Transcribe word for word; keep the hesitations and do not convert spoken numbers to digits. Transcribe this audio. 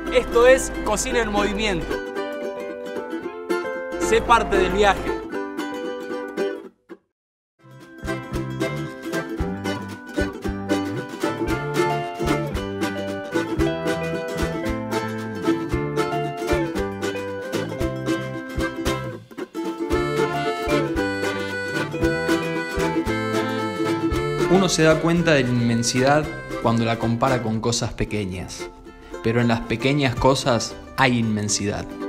Esto es Cocina en Movimiento. Sé parte del viaje. Uno se da cuenta de la inmensidad cuando la compara con cosas pequeñas, pero en las pequeñas cosas hay inmensidad.